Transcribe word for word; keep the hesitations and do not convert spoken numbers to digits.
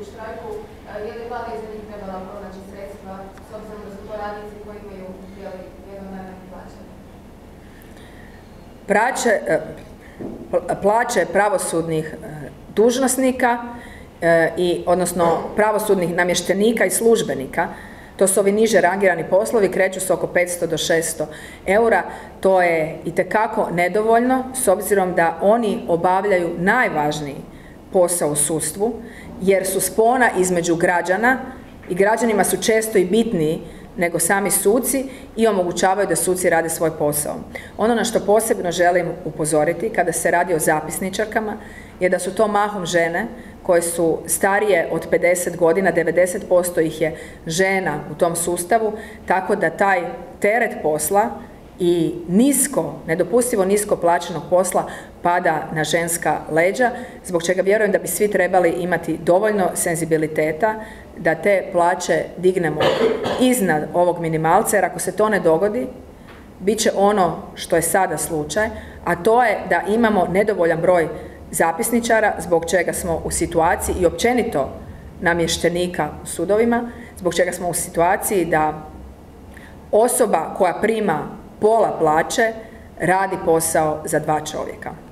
u štrajku, je li vlada iz njih trebala pronaći sredstva, s obzirom da su to radnici koji imaju jedno najmanje plaće? Praće, plaće pravosudnih dužnosnika, i, odnosno pravosudnih namještenika i službenika, to su ovi niže rangirani poslovi, kreću se oko petsto do šesto eura. To je itekako nedovoljno, s obzirom da oni obavljaju najvažniji posao u sudstvu, jer su spona između građana i građanima su često i bitniji nego sami suci i omogućavaju da suci rade svoj posao. Ono na što posebno želim upozoriti kada se radi o zapisničarkama je da su to mahom žene koje su starije od pedeset godina, devedeset posto ih je žena u tom sustavu, tako da taj teret posla i nisko, nedopustivo nisko plaćenog posla pada na ženska leđa, zbog čega vjerujem da bi svi trebali imati dovoljno senzibiliteta da te plaće dignemo iznad ovog minimalca, jer ako se to ne dogodi, bit će ono što je sada slučaj, a to je da imamo nedovoljan broj zapisničara, zbog čega smo u situaciji i općenito namještenika u sudovima, zbog čega smo u situaciji da osoba koja prima pola plaće radi posao za dva čovjeka.